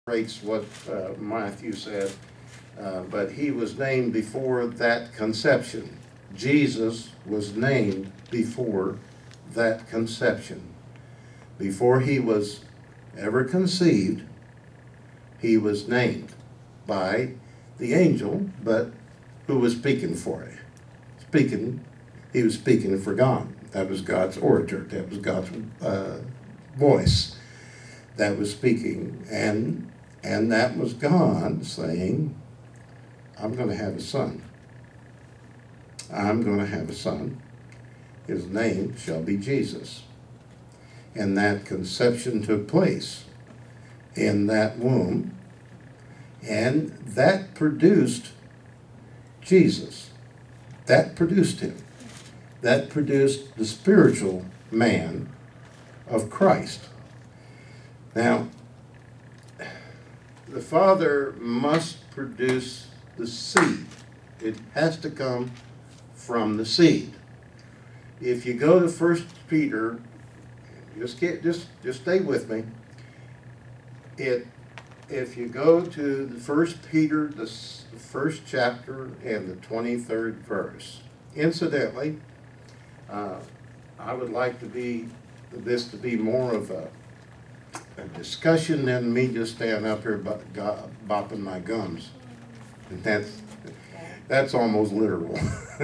Rates what Matthew said, but he was named before that conception. Jesus was named before that conception. Before he was ever conceived, he was named by the angel, but who was speaking for it? He was speaking for God. That was God's orator. That was God's voice that was speaking, and that was God saying, I'm going to have a son. I'm going to have a son. His name shall be Jesus. And that conception took place in that womb, and that produced Jesus. That produced him. That produced the spiritual man of Christ. Now, the Father must produce the seed. It has to come from the seed. If you go to 1 Peter, just stay with me. If you go to the 1 Peter, the first chapter and the 23rd verse. Incidentally, I would like this to be more of a discussion than me just standing up here bopping my gums. And that's almost literal.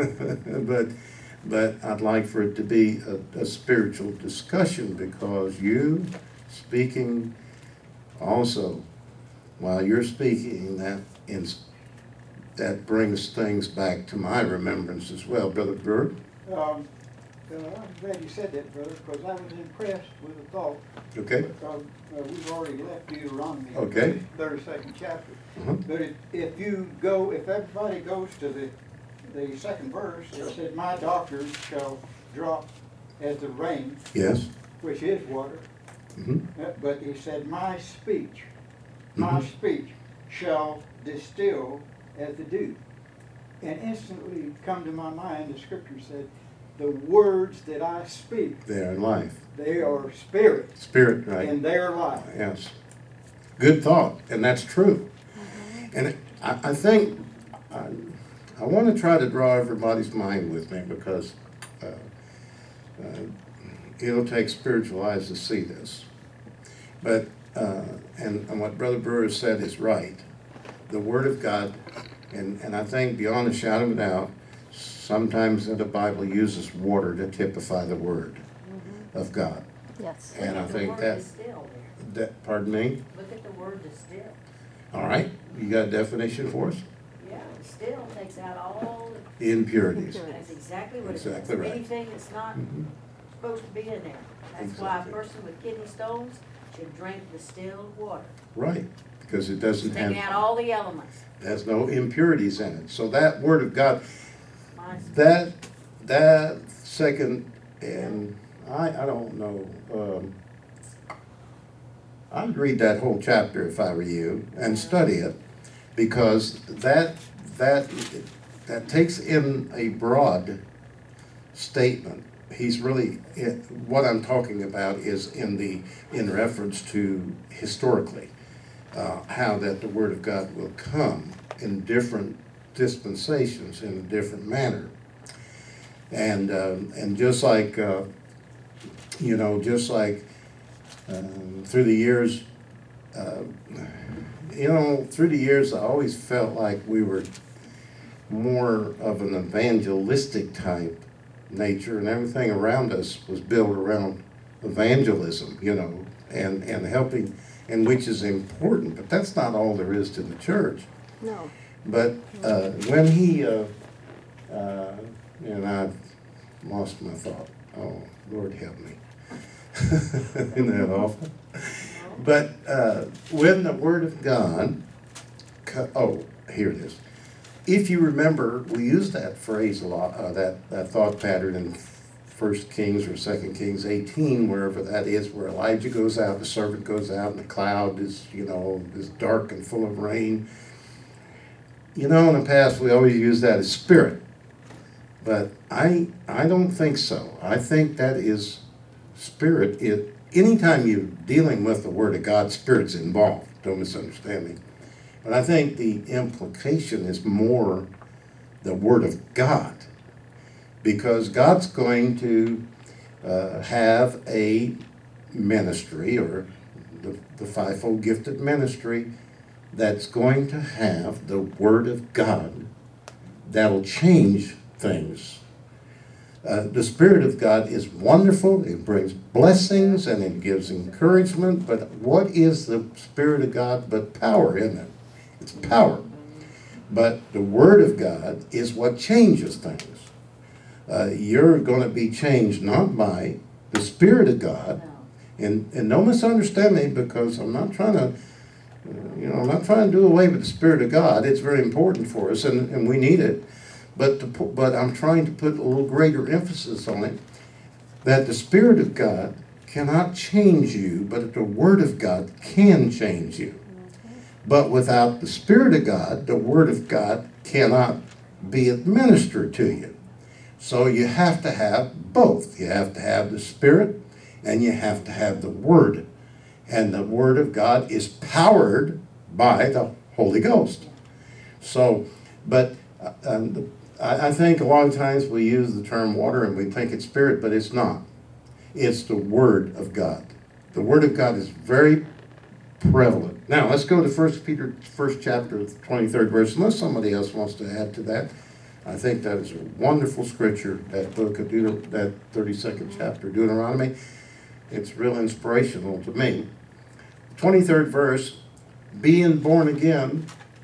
but I'd like for it to be a spiritual discussion, because you speaking also, while you're speaking, that brings things back to my remembrance as well. Brother Bird? I'm glad you said that, brother, because I was impressed with the thought. Okay. Because we've already left Deuteronomy, okay. 32nd chapter. Uh-huh. But if everybody goes to the second verse, it said, my doctors shall drop as the rain, yes, which is water. Mm-hmm. But he said, my speech shall distill as the dew. And instantly come to my mind, the scripture said, the words that I speak, they are life. they are spirit. Spirit, right. And they are life. Yes. Good thought, and that's true. And I think I want to try to draw everybody's mind with me, because it'll take spiritual eyes to see this. But, and what Brother Brewer said is right. The Word of God, and I think beyond a shadow of a doubt, sometimes the Bible uses water to typify the Word of God. Yes. And I think that, pardon me? Look at the word distill. All right, you got a definition for us? Yeah, distill takes out all The impurities. that's exactly what Exactly it is. right. Anything that's not supposed to be in there. That's why a Exactly. person with kidney stones should drink distilled water. Right, because it doesn't Take out have, all the elements. has no impurities in it. So that Word of God, Mine's- that second, and I don't know, I'd read that whole chapter if I were you and study it, because that takes in a broad statement. He's really, what I'm talking about is in reference to historically, how that the Word of God will come in different dispensations in a different manner. And just like, through the years, through the years, I always felt like we were more of an evangelistic type nature, and everything around us was built around evangelism, and helping, and which is important, but that's not all there is to the church. No. But when he, and I've lost my thought. Oh, Lord help me. Isn't that awful? But when the Word of God, here it is. If you remember, we use that phrase a lot, that thought pattern in 1 Kings or 2 Kings 18, wherever that is, where Elijah goes out, the servant goes out, and the cloud is dark and full of rain. In the past, we always use that as spirit. But I don't think so. I think that is spirit. Anytime you're dealing with the Word of God, spirit's involved. don't misunderstand me. But I think the implication is more the Word of God, because God's going to have a ministry, or the fivefold gifted ministry, that's going to have the Word of God that'll change things. The Spirit of God is wonderful. It brings blessings and it gives encouragement. But what is the Spirit of God but power, isn't it? It's power. But the Word of God is what changes things. You're going to be changed not by the Spirit of God. And don't misunderstand me, because I'm not trying to, I'm not trying to do away with the Spirit of God. It's very important for us, and we need it. But I'm trying to put a little greater emphasis on it, that the Spirit of God cannot change you, but the Word of God can change you. But without the Spirit of God, the Word of God cannot be administered to you. So you have to have both. You have to have the Spirit, and you have to have the Word. And the Word of God is powered by the Holy Ghost. So, but I think a lot of times we use the term water and we think it's Spirit, but it's not. It's the Word of God. The Word of God is very prevalent. Now, let's go to 1 Peter, 1st chapter, 23rd verse, unless somebody else wants to add to that. I think that is a wonderful scripture, that book of that 32nd chapter, Deuteronomy. It's real inspirational to me. 23rd verse, being born again,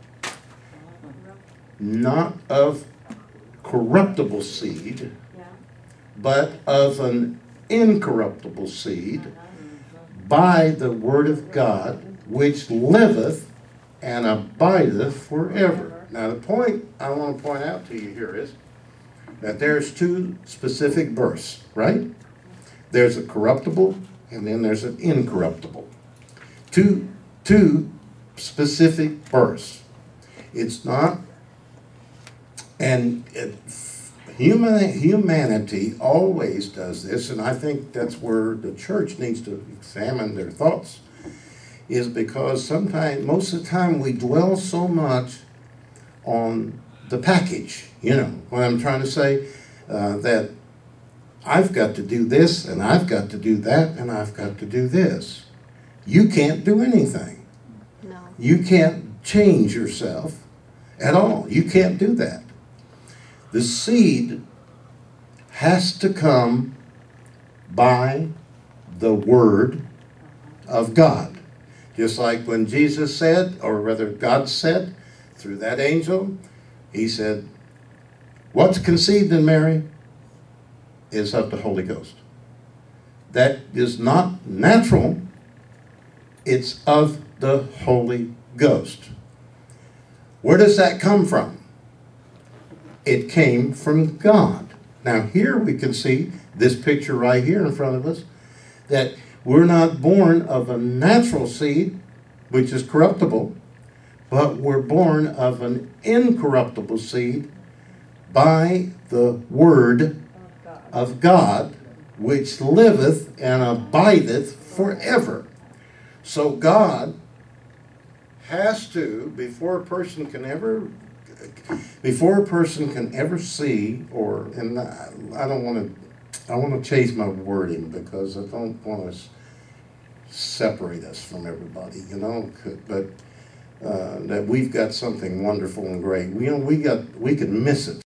not of corruptible seed, but of an incorruptible seed, by the word of God, which liveth and abideth forever. Now, the point I want to point out to you here is that there's two specific births, right? There's a corruptible, and then there's an incorruptible. Two specific births. It's not, and humanity always does this, and I think that's where the church needs to examine their thoughts, is because sometimes, most of the time, we dwell so much on the package. What I'm trying to say, that I've got to do this, and I've got to do that, and I've got to do this. You can't do anything. No. You can't change yourself at all. You can't do that. The seed has to come by the Word of God. Just like when Jesus said, or rather God said, through that angel, he said, what's conceived in Mary is of the Holy Ghost. That is not natural, it's of the Holy Ghost. Where does that come from? It came from God. Now here we can see this picture right here in front of us, that we're not born of a natural seed, which is corruptible, but we're born of an incorruptible seed by the Word of God, which liveth and abideth forever. So God has to, before a person can ever see, or, and I want to change my wording, because I don't want to separate us from everybody, but that we've got something wonderful and great. We can miss it